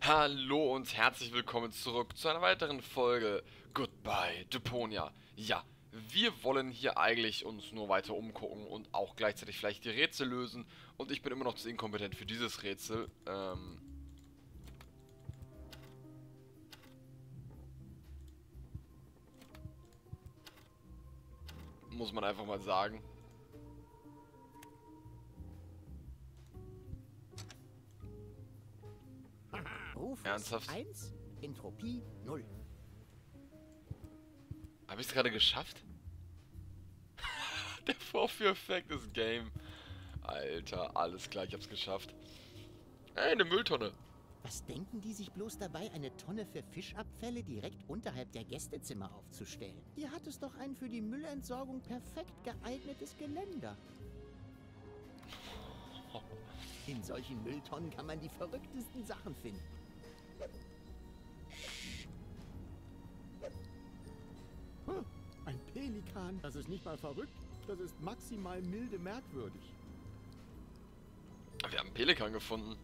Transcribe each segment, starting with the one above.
Hallo und herzlich willkommen zurück zu einer weiteren Folge Goodbye Deponia. Ja, wir wollen hier eigentlich uns nur weiter umgucken und auch gleichzeitig vielleicht die Rätsel lösen. Und ich bin immer noch zu inkompetent für dieses Rätsel. Muss man einfach mal sagen. Rufus Ernsthaft? 1, Entropie 0. Habe ich es gerade geschafft? Der Vorführeffekt ist Game. Alter, alles klar, ich hab's geschafft. Ey, eine Mülltonne. Was denken die sich bloß dabei, eine Tonne für Fischabfälle direkt unterhalb der Gästezimmer aufzustellen? Hier hat es doch ein für die Müllentsorgung perfekt geeignetes Geländer. In solchen Mülltonnen kann man die verrücktesten Sachen finden. Ein Pelikan. Das ist nicht mal verrückt. Das ist maximal milde merkwürdig. Wir haben einen Pelikan gefunden.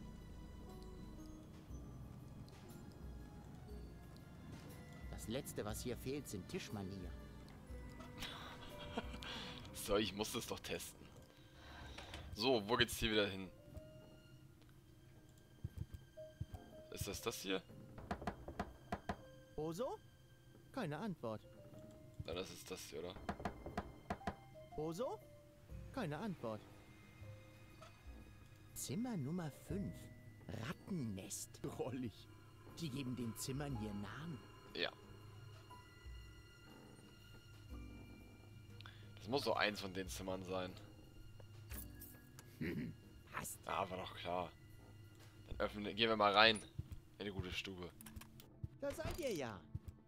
Das Letzte, was hier fehlt, sind Tischmanier. So, ich muss das doch testen. So, wo geht's hier wieder hin? Ist das hier? Oso? Keine Antwort. Nein, das ist das hier, oder? Oso? Keine Antwort. Zimmer Nummer 5. Rattennest. Drollig. Die geben den Zimmern hier Namen. Ja. Das muss so eins von den Zimmern sein. Hast Ah, war doch klar. Dann gehen wir mal rein. In die gute Stube. Da seid ihr ja.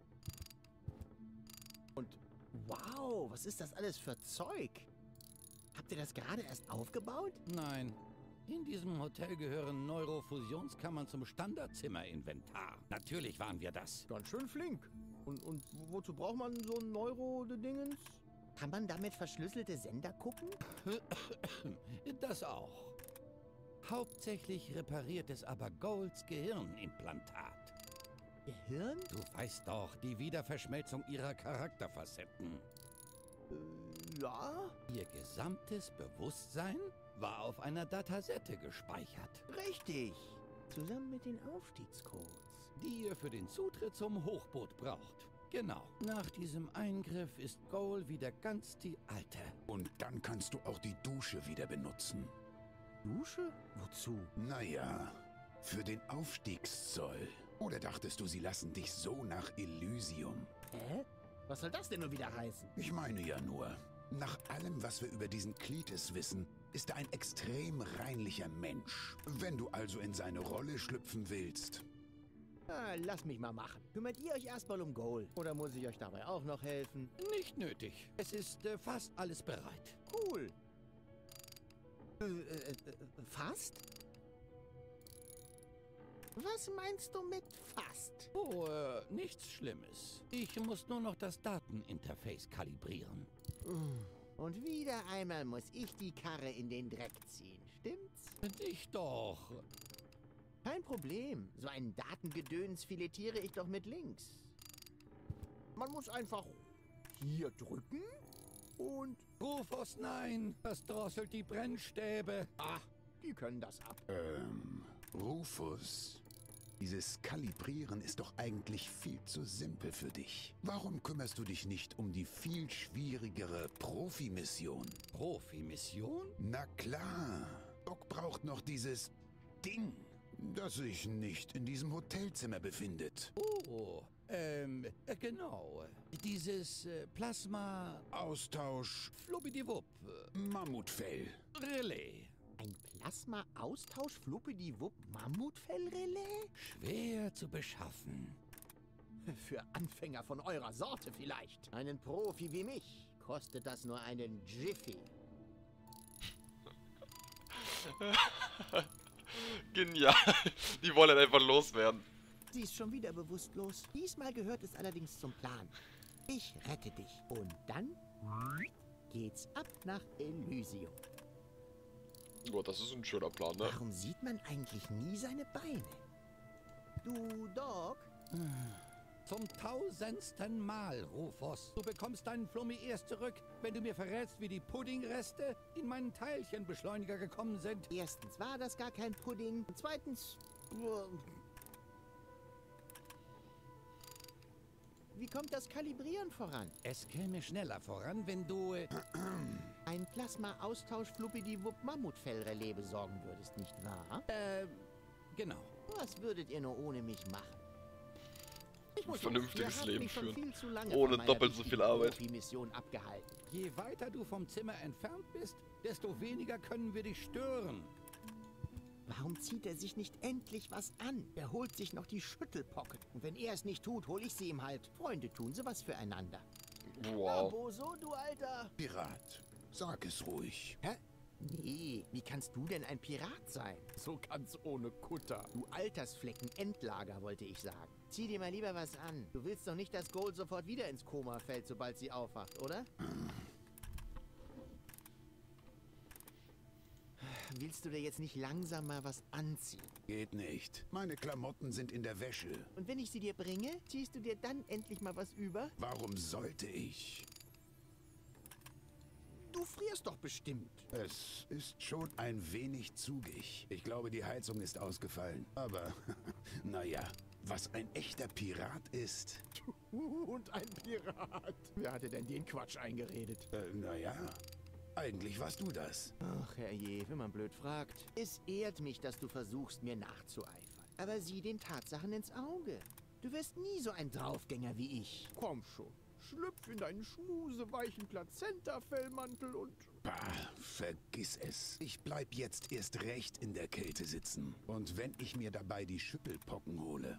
Und wow, was ist das alles für Zeug? Habt ihr das gerade erst aufgebaut? Nein. In diesem Hotel gehören Neurofusionskammern zum Standardzimmerinventar. Natürlich waren wir das. Ganz schön flink. Und wozu braucht man so ein Neuro-Dingens? Kann man damit verschlüsselte Sender gucken? Das auch. Hauptsächlich repariert es aber Golds Gehirnimplantat. Gehirn? Du weißt doch, die Wiederverschmelzung ihrer Charakterfacetten. Ja, Ihr gesamtes Bewusstsein war auf einer Datasette gespeichert, richtig. Zusammen mit den Aufstiegscodes. die ihr für den Zutritt zum Hochboot braucht. Genau. Nach diesem Eingriff ist Goal wieder ganz die alte. Und dann kannst du auch die Dusche wieder benutzen. Dusche? Wozu? Naja, für den Aufstiegszoll. Oder dachtest du, sie lassen dich so nach Elysium? Hä? Was soll das denn nun wieder heißen? Ich meine ja nur, nach allem, was wir über diesen Klites wissen, ist er ein extrem reinlicher Mensch. Wenn du also in seine Rolle schlüpfen willst. Ah, lass mich mal machen. Kümmert ihr euch erstmal um Goal? Oder muss ich euch dabei auch noch helfen? Nicht nötig. Es ist fast alles bereit. Cool. Fast? Was meinst du mit fast? Oh, nichts Schlimmes. Ich muss nur noch das Dateninterface kalibrieren. Und wieder einmal muss ich die Karre in den Dreck ziehen, stimmt's? Ich doch. Kein Problem. So ein Datengedöns filetiere ich doch mit links. Man muss einfach hier drücken und... Rufus, nein! Das drosselt die Brennstäbe. Ah, die können das ab. Rufus, dieses Kalibrieren ist doch eigentlich viel zu simpel für dich. Warum kümmerst du dich nicht um die viel schwierigere Profimission? Profimission? Na klar, Doc braucht noch dieses Ding, das sich nicht in diesem Hotelzimmer befindet. Oh, genau. Dieses Plasma... Austausch Flubbidiwupp. Mammutfell. Relais. Ein Plasma-Austausch-Fluppidi-Wupp Mammutfellrelais? Schwer zu beschaffen. Für Anfänger von eurer Sorte vielleicht. Einen Profi wie mich kostet das nur einen Jiffy. Genial. Die wollen einfach loswerden. Sie ist schon wieder bewusstlos. Diesmal gehört es allerdings zum Plan. Ich rette dich. Und dann geht's ab nach Elysium. Gott, das ist ein schöner Plan, ne? Warum sieht man eigentlich nie seine Beine? Du Du, Doc? Zum 1000. Mal, Rufus. Du bekommst deinen Flummi erst zurück, wenn du mir verrätst, wie die Puddingreste in meinen Teilchenbeschleuniger gekommen sind. Erstens war das gar kein Pudding. Und zweitens... Wie kommt das Kalibrieren voran? Es käme schneller voran, wenn du... Ein Plasma-Austausch-Fluppidi-Wupp-Mammutfellrelais besorgen würdest, nicht wahr? Genau. Was würdet ihr nur ohne mich machen? Ich muss Vernünftiges los. Ihr habt Leben mich schon führen. viel zu lange Ohne von meiner doppelt so viel wichtigen Arbeit. Profi-Mission abgehalten. Je weiter du vom Zimmer entfernt bist, desto weniger können wir dich stören. Warum zieht er sich nicht endlich was an? Er holt sich noch die Schüttelpocken. Und wenn er es nicht tut, hole ich sie ihm halt. Freunde tun sie was füreinander. Wow. Boso, du Alter. Pirat, sag es ruhig. Hä? Nee, wie kannst du denn ein Pirat sein? So ganz ohne Kutter. Du Altersflecken-Endlager, wollte ich sagen. Zieh dir mal lieber was an. Du willst doch nicht, dass Gold sofort wieder ins Koma fällt, sobald sie aufwacht, oder? Willst du dir jetzt nicht langsam mal was anziehen? Geht nicht. Meine Klamotten sind in der Wäsche. Und wenn ich sie dir bringe, ziehst du dir dann endlich mal was über? Warum sollte ich? Du frierst doch bestimmt. Es ist schon ein wenig zugig. Ich glaube, die Heizung ist ausgefallen. Aber, naja, was ein echter Pirat ist. Und ein Pirat. Wer hatte denn den Quatsch eingeredet? Naja, eigentlich warst du das. Ach, herrje, wenn man blöd fragt. Es ehrt mich, dass du versuchst, mir nachzueifern. Aber sieh den Tatsachen ins Auge. Du wirst nie so ein Draufgänger wie ich. Komm schon. Schlüpf in deinen schmuseweichen Plazenta-Fellmantel und... Bah, vergiss es. Ich bleib jetzt erst recht in der Kälte sitzen. Und wenn ich mir dabei die Schüttelpocken hole.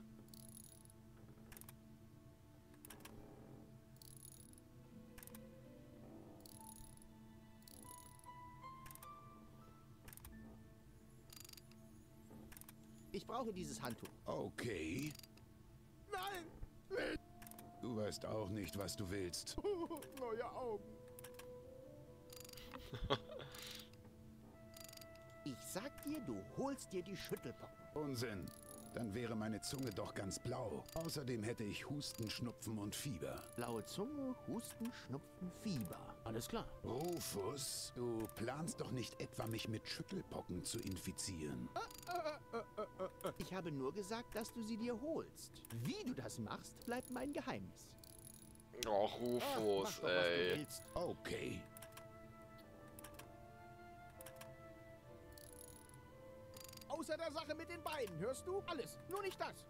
Ich brauche dieses Handtuch. Okay. Nein! Du weißt auch nicht, was du willst. Neue Augen. Ich sag dir, du holst dir die Schüttelpocken. Unsinn. Dann wäre meine Zunge doch ganz blau. Außerdem hätte ich Husten, Schnupfen und Fieber. Blaue Zunge, Husten, Schnupfen, Fieber. Alles klar. Rufus, du planst doch nicht etwa, mich mit Schüttelpocken zu infizieren. Ich habe nur gesagt, dass du sie dir holst. Wie du das machst, bleibt mein Geheimnis. Och, Ach, Rufus, mach doch, was du ey. willst. Okay. Außer der Sache mit den Beinen, hörst du? Alles, nur nicht das.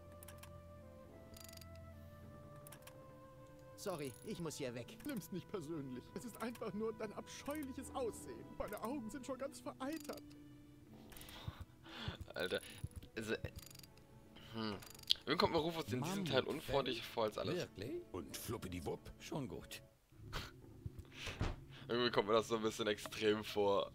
Sorry, ich muss hier weg. Nimm's nicht persönlich. Es ist einfach nur dein abscheuliches Aussehen. Meine Augen sind schon ganz vereitert. Alter. Also, Irgendwie kommt mir Rufus in diesem Teil unfreundlicher vor als alles. Wirklich? Und Fluppediwupp. Schon gut. Irgendwie kommt mir das so ein bisschen extrem vor.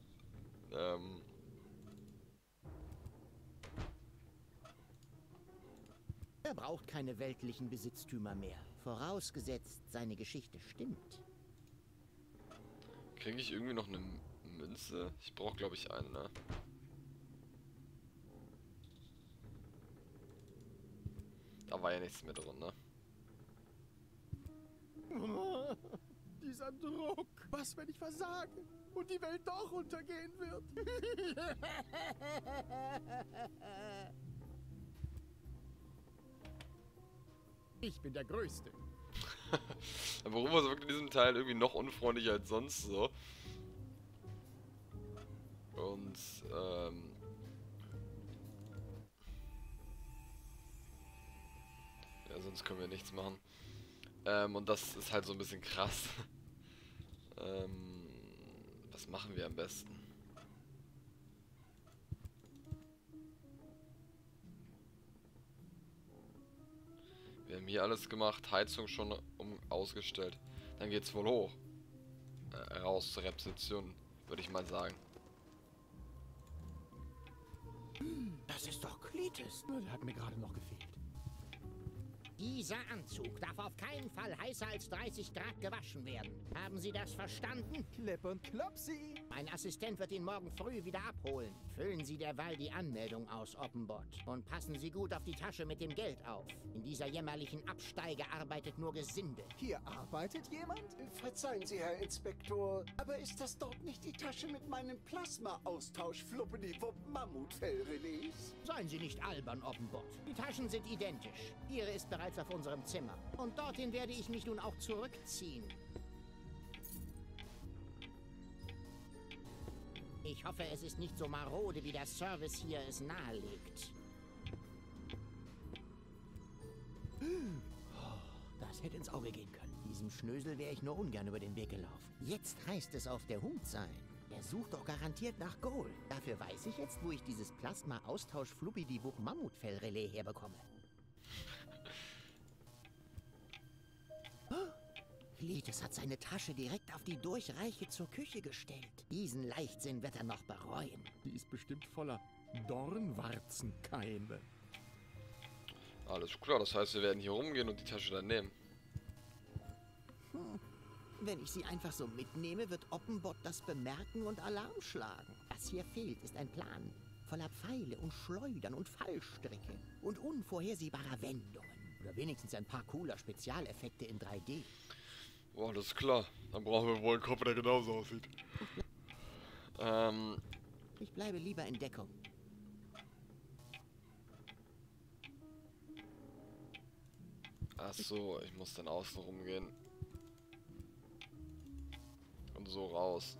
Er braucht keine weltlichen Besitztümer mehr. Vorausgesetzt, seine Geschichte stimmt. Kriege ich irgendwie noch eine Münze? Ich brauche, glaube ich, eine, ne? Da war ja nichts mehr drin, ne? Dieser Druck. Was, wenn ich versage und die Welt doch untergehen wird? Ich bin der Größte. Aber Rufus wirkt in diesem Teil irgendwie noch unfreundlicher als sonst so. Und, ja, sonst können wir nichts machen. Und das ist halt so ein bisschen krass. Was machen wir am besten? Wir haben hier alles gemacht, Heizung schon ausgestellt. Dann geht's wohl hoch. Raus zur Rezeption, würde ich mal sagen. Das ist doch Cletus. Der hat mir gerade noch gefehlt. Dieser Anzug darf auf keinen Fall heißer als 30 Grad gewaschen werden. Haben Sie das verstanden? Klepp und Klopsi. Mein Assistent wird ihn morgen früh wieder abholen. Füllen Sie derweil die Anmeldung aus, Oppenbot. Und passen Sie gut auf die Tasche mit dem Geld auf. In dieser jämmerlichen Absteige arbeitet nur Gesinde. Hier arbeitet jemand? Verzeihen Sie, Herr Inspektor, aber ist das dort nicht die Tasche mit meinem Plasma-Austausch-Fluppeniwupp Mammutfellrelais? Seien Sie nicht albern, Oppenbot. Die Taschen sind identisch. Ihre ist bereits auf unserem Zimmer. Und dorthin werde ich mich nun auch zurückziehen. Ich hoffe, es ist nicht so marode, wie der Service hier es nahelegt. Das hätte ins Auge gehen können. Diesem Schnösel wäre ich nur ungern über den Weg gelaufen. Jetzt heißt es auf der Hut sein. Er sucht doch garantiert nach Gold. Dafür weiß ich jetzt, wo ich dieses Plasma-Austausch-Fluppidi-Buch-Mammutfell-Relais herbekomme. Cletus hat seine Tasche direkt auf die Durchreiche zur Küche gestellt. Diesen Leichtsinn wird er noch bereuen. Die ist bestimmt voller Dornwarzenkeime. Alles klar, das heißt, wir werden hier rumgehen und die Tasche dann nehmen. Wenn ich sie einfach so mitnehme, wird Oppenbot das bemerken und Alarm schlagen. Was hier fehlt, ist ein Plan. Voller Pfeile und Schleudern und Fallstricke und unvorhersehbarer Wendungen. Oder wenigstens ein paar cooler Spezialeffekte in 3D. Boah, das ist klar. Dann brauchen wir wohl einen Kopf, der genauso aussieht. Ich bleibe lieber in Deckung. Ach so, ich muss dann außen rumgehen. Und so raus.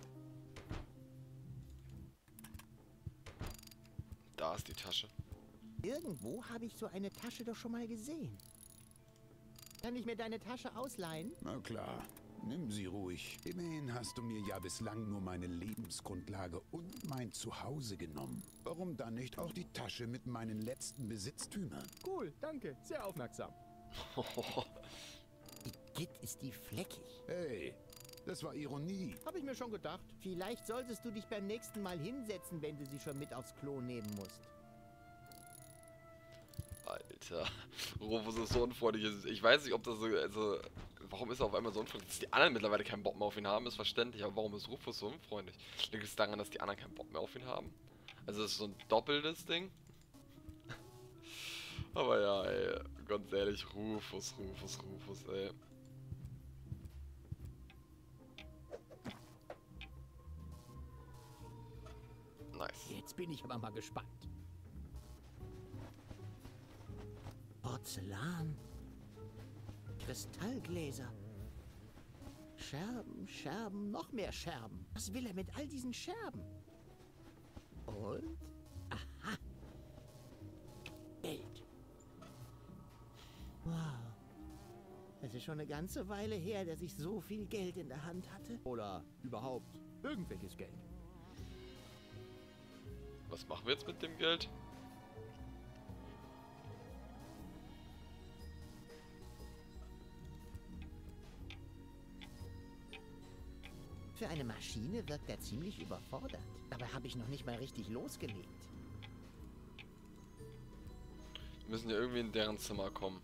Da ist die Tasche. Irgendwo habe ich so eine Tasche doch schon mal gesehen. Kann ich mir deine Tasche ausleihen? Na klar, nimm sie ruhig. Immerhin hast du mir ja bislang nur meine Lebensgrundlage und mein Zuhause genommen. Warum dann nicht auch die Tasche mit meinen letzten Besitztümern? Cool, danke. Sehr aufmerksam. Igitt, ist die fleckig. Hey, das war Ironie. Habe ich mir schon gedacht. Vielleicht solltest du dich beim nächsten Mal hinsetzen, wenn du sie schon mit aufs Klo nehmen musst. Alter, Rufus ist so unfreundlich. Ich weiß nicht, ob das so, also, warum ist er auf einmal so unfreundlich? Dass die anderen mittlerweile keinen Bock mehr auf ihn haben, ist verständlich, aber warum ist Rufus so unfreundlich? Liegt es daran, dass die anderen keinen Bock mehr auf ihn haben? Also, das ist so ein doppeltes Ding. Aber ja, ey, ganz ehrlich, Rufus, ey. Nice. Jetzt bin ich aber mal gespannt. Porzellan. Kristallgläser. Scherben, Scherben, noch mehr Scherben. Was will er mit all diesen Scherben? Und? Aha. Geld. Wow. Es ist schon eine ganze Weile her, dass ich so viel Geld in der Hand hatte. Oder überhaupt irgendwelches Geld. Was machen wir jetzt mit dem Geld? Für eine Maschine wirkt er ziemlich überfordert. Dabei habe ich noch nicht mal richtig losgelegt. Wir müssen ja irgendwie in deren Zimmer kommen.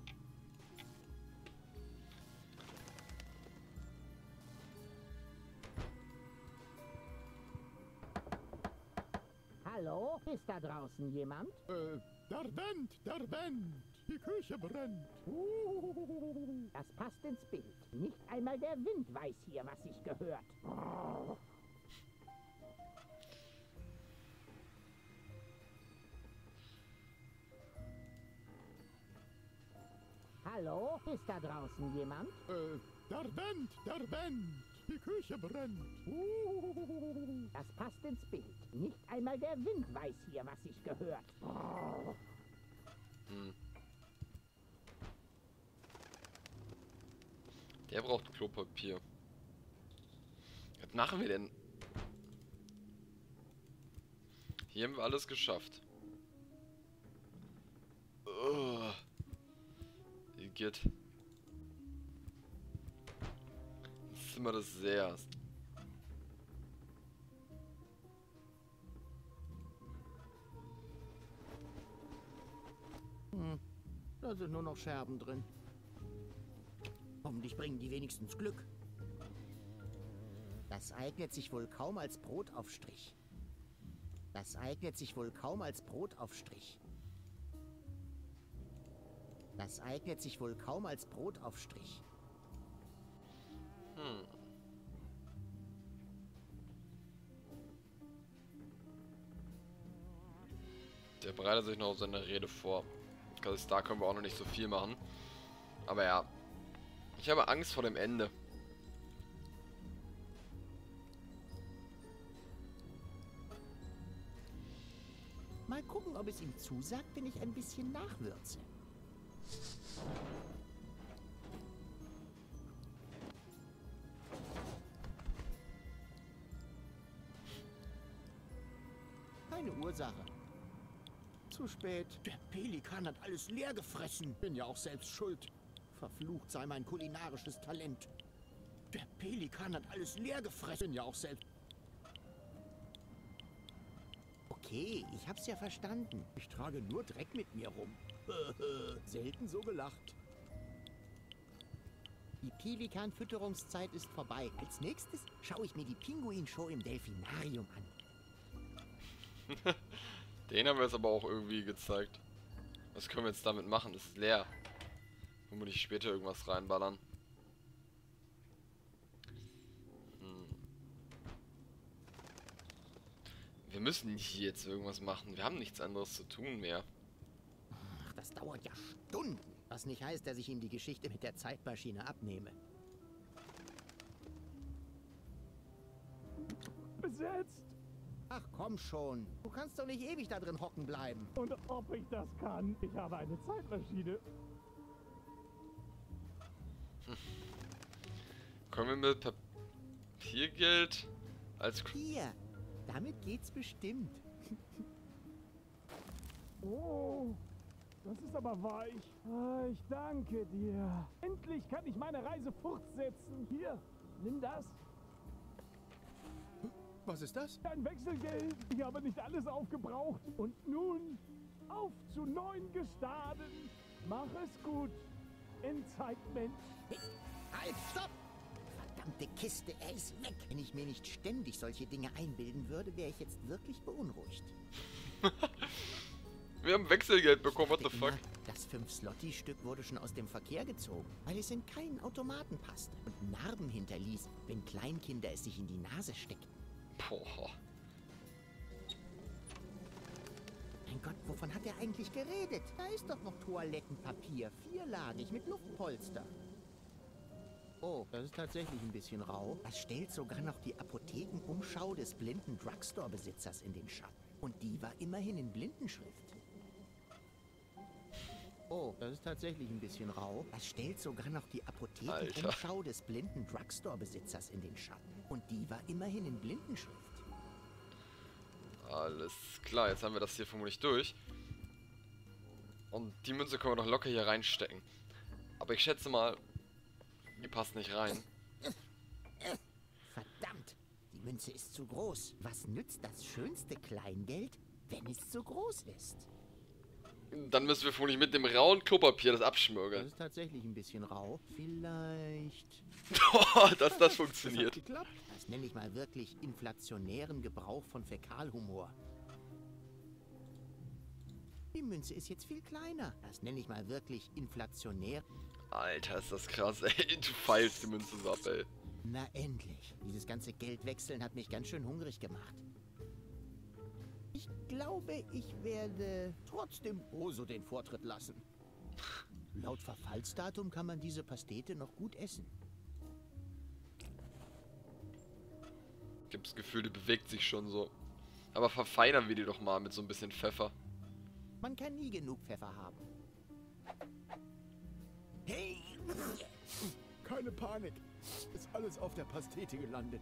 Hallo? Ist da draußen jemand? Der Wendt. Die Küche brennt. Das passt ins Bild. Nicht einmal der Wind weiß hier, was sich gehört. Hallo? Ist da draußen jemand? Der Wendt. Die Küche brennt. Das passt ins Bild. Nicht einmal der Wind weiß hier, was sich gehört. Der braucht Klopapier. Was machen wir denn? Hier haben wir alles geschafft. Igitt. Das Zimmer des Sehers. Da sind nur noch Scherben drin. Hoffentlich bringen die wenigstens Glück. Das eignet sich wohl kaum als Brotaufstrich. Das eignet sich wohl kaum als Brotaufstrich. Das eignet sich wohl kaum als Brotaufstrich. Der bereitet sich noch auf seine Rede vor. Also da können wir auch noch nicht so viel machen. Aber ja. Ich habe Angst vor dem Ende. Mal gucken, ob es ihm zusagt, wenn ich ein bisschen nachwürze. Keine Ursache. Zu spät. Der Pelikan hat alles leer gefressen. Bin ja auch selbst schuld. Verflucht sei mein kulinarisches Talent. Der Pelikan hat alles leer gefressen. Bin ja auch selbst... Okay, ich hab's ja verstanden. Ich trage nur Dreck mit mir rum. Selten so gelacht. Die Pelikan-Fütterungszeit ist vorbei. Als nächstes schaue ich mir die Pinguinshow im Delfinarium an. Den haben wir jetzt aber auch irgendwie gezeigt. Was können wir jetzt damit machen? Das ist leer. Vermutlich später irgendwas reinballern. Wir müssen hier jetzt irgendwas machen. Wir haben nichts anderes zu tun mehr. Ach, das dauert ja Stunden. Was nicht heißt, dass ich ihm die Geschichte mit der Zeitmaschine abnehme. Besetzt! Ach komm schon. Du kannst doch nicht ewig da drin hocken bleiben. Und ob ich das kann? Ich habe eine Zeitmaschine. Kommen wir mit Papiergeld als... Hier, damit geht's bestimmt. Oh, das ist aber weich. Ah, ich danke dir. Endlich kann ich meine Reise fortsetzen. Hier, nimm das. Was ist das? Ein Wechselgeld. Ich habe nicht alles aufgebraucht. Und nun auf zu neuen Gestaden. Mach es gut. Endzeit-Mensch. Halt, stopp! Verdammte Kiste, er ist weg. Wenn ich mir nicht ständig solche Dinge einbilden würde, wäre ich jetzt wirklich beunruhigt. Wir haben Wechselgeld bekommen, what the fuck? Das 5-Slotty-Stück wurde schon aus dem Verkehr gezogen, weil es in keinen Automaten passte und Narben hinterließ, wenn Kleinkinder es sich in die Nase steckten. Boah. Mein Gott, wovon hat er eigentlich geredet? Da ist doch noch Toilettenpapier, vierlagig mit Luftpolster. Oh, das ist tatsächlich ein bisschen rau. Das stellt sogar noch die Apothekenumschau des blinden Drugstore-Besitzers in den Schatten. Und die war immerhin in Blindenschrift. Oh, das ist tatsächlich ein bisschen rau. Das stellt sogar noch die Apothekenumschau des blinden Drugstore-Besitzers in den Schatten. Und die war immerhin in Blindenschrift. Alles klar, jetzt haben wir das hier vermutlich durch. Und die Münze können wir doch locker hier reinstecken. Aber ich schätze mal, die passt nicht rein. Verdammt, die Münze ist zu groß. Was nützt das schönste Kleingeld, wenn es zu groß ist? Dann müssen wir vermutlich mit dem rauen Klopapier das Das abschmürgeln. ist tatsächlich ein bisschen rau. Vielleicht... dass das funktioniert. Geklappt. Das nenne ich mal wirklich inflationären Gebrauch von Fäkalhumor. Die Münze ist jetzt viel kleiner. Das nenne ich mal wirklich inflationär. Alter, ist das krass, ey. Du feilst die Münze so ab, ey. Na endlich. Dieses ganze Geldwechseln hat mich ganz schön hungrig gemacht. Ich glaube, ich werde trotzdem Oso den Vortritt lassen. Laut Verfallsdatum kann man diese Pastete noch gut essen. Ich hab das Gefühl, die bewegt sich schon so. Aber verfeinern wir die doch mal mit so ein bisschen Pfeffer. Man kann nie genug Pfeffer haben. Hey! Keine Panik. Ist alles auf der Pastete gelandet.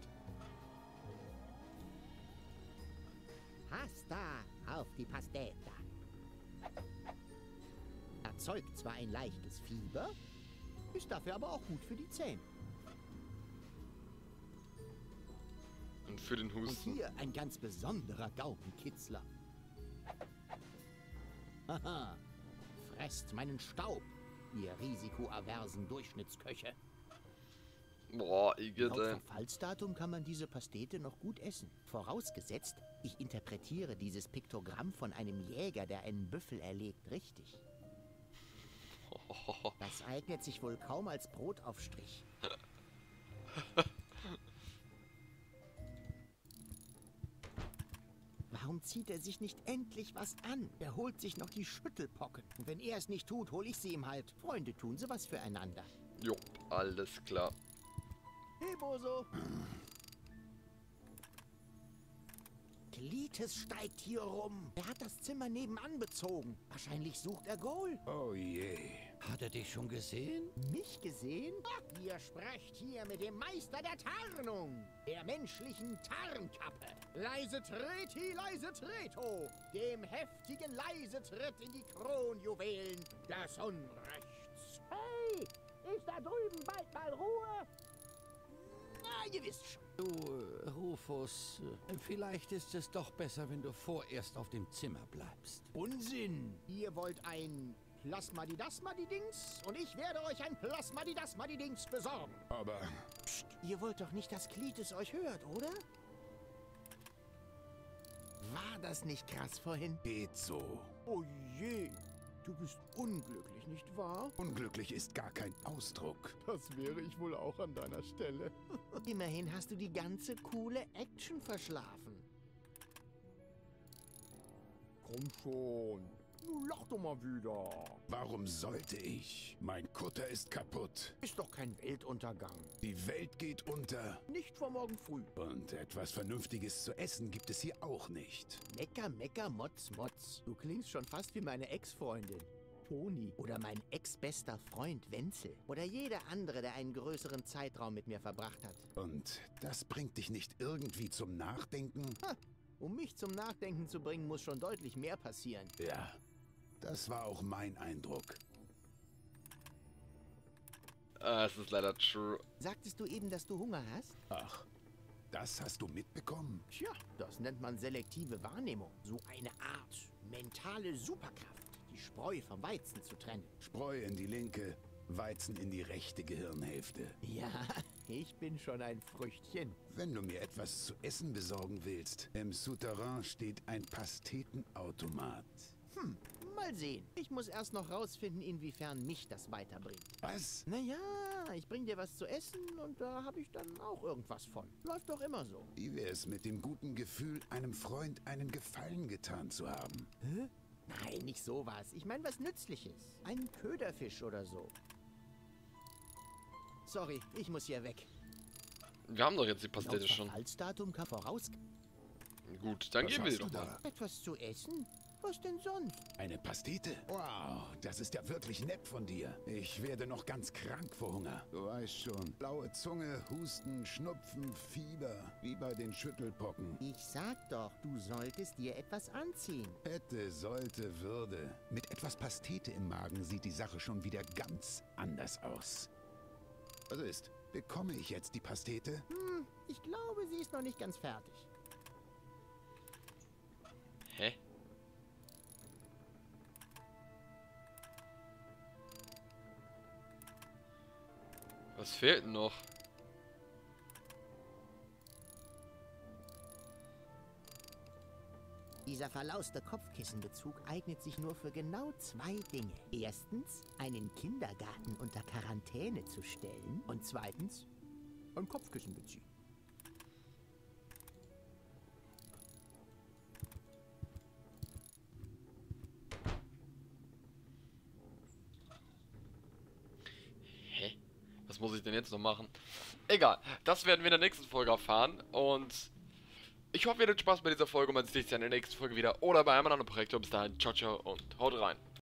Pasta auf die Pasteta. Erzeugt zwar ein leichtes Fieber, ist dafür aber auch gut für die Zähne. Und für den Und Husten. hier ein ganz besonderer Gaumenkitzler. Haha, fresst meinen Staub, ihr risikoaversen Durchschnittsköche. Boah, Laut Igitt, Verfallsdatum kann man diese Pastete noch gut essen. Vorausgesetzt, ich interpretiere dieses Piktogramm von einem Jäger, der einen Büffel erlegt, richtig. Das eignet sich wohl kaum als Brotaufstrich. Warum zieht er sich nicht endlich was an? Er holt sich noch die Schüttelpocken. Und wenn er es nicht tut, hole ich sie ihm halt. Freunde tun sie was füreinander. Jo, alles klar. Hey, Boso. Klites steigt hier rum. Er hat das Zimmer nebenan bezogen. Wahrscheinlich sucht er Goal. Oh je. Hat er dich schon gesehen? Mich gesehen? Ihr sprecht hier mit dem Meister der Tarnung, der menschlichen Tarnkappe. Leise Treti, leise Treto, dem heftigen Leisetritt in die Kronjuwelen des Unrechts. Hey, ist da drüben bald mal Ruhe? Na, ihr wisst schon. Du, Rufus, vielleicht ist es doch besser, wenn du vorerst auf dem Zimmer bleibst. Unsinn! Ihr wollt ein Plasmadidasmadidings und ich werde euch ein Plasmadidasmadidings besorgen. Aber Psst, ihr wollt doch nicht, dass Klites euch hört, oder? War das nicht krass vorhin? geht so. Oh je, du bist unglücklich, nicht wahr? Unglücklich ist gar kein Ausdruck. Das wäre ich wohl auch an deiner Stelle. Immerhin hast du die ganze coole Action verschlafen. Komm schon. Nun lach doch mal wieder. Warum sollte ich? Mein Kutter ist kaputt. Ist doch kein Weltuntergang. Die Welt geht unter. Nicht vor morgen früh. Und etwas Vernünftiges zu essen gibt es hier auch nicht. Mecker, mecker, motz, motz. Du klingst schon fast wie meine Ex-Freundin. Toni. Oder mein ex-bester Freund Wenzel. Oder jeder andere, der einen größeren Zeitraum mit mir verbracht hat. Und das bringt dich nicht irgendwie zum Nachdenken? Um mich zum Nachdenken zu bringen, muss schon deutlich mehr passieren. Ja, das war auch mein Eindruck. Es ist leider true. Sagtest du eben, dass du Hunger hast? Ach, das hast du mitbekommen? Tja, das nennt man selektive Wahrnehmung. So eine Art mentale Superkraft, die Spreu vom Weizen zu trennen. Spreu in die linke, Weizen in die rechte Gehirnhälfte. Ja, ich bin schon ein Früchtchen. Wenn du mir etwas zu essen besorgen willst, im Souterrain steht ein Pastetenautomat. Mal sehen. Ich muss erst noch rausfinden, inwiefern mich das weiterbringt. Was? Naja, ich bring dir was zu essen und da habe ich dann auch irgendwas von. Läuft doch immer so. Wie wär's mit dem guten Gefühl, einem Freund einen Gefallen getan zu haben? Hä? Nein, nicht sowas. Ich meine was Nützliches. Einen Köderfisch oder so. Sorry, ich muss hier weg. Wir haben doch jetzt die Laut Pastete schon. Verfallsdatum kann voraus... Gut, dann Was gehen wir hast doch du mal. da? Etwas zu essen? Was denn sonst? Eine Pastete? Wow, das ist ja wirklich nett von dir. Ich werde noch ganz krank vor Hunger. Du weißt schon, blaue Zunge, Husten, Schnupfen, Fieber, wie bei den Schüttelpocken. Ich sag doch, du solltest dir etwas anziehen. Hätte, sollte, würde. Mit etwas Pastete im Magen sieht die Sache schon wieder ganz anders aus. Was ist? Bekomme ich jetzt die Pastete? Ich glaube, sie ist noch nicht ganz fertig. Hä? Was fehlt denn noch? Dieser verlauste Kopfkissenbezug eignet sich nur für genau zwei Dinge. Erstens, einen Kindergarten unter Quarantäne zu stellen. Und zweitens, ein Kopfkissen beziehen. Hä? Was muss ich denn jetzt noch machen? Egal, das werden wir in der nächsten Folge erfahren. Und ich hoffe, ihr hattet Spaß bei dieser Folge und man sieht sich dann in der nächsten Folge wieder oder bei einem anderen Projekt. Bis dahin, ciao, ciao und haut rein.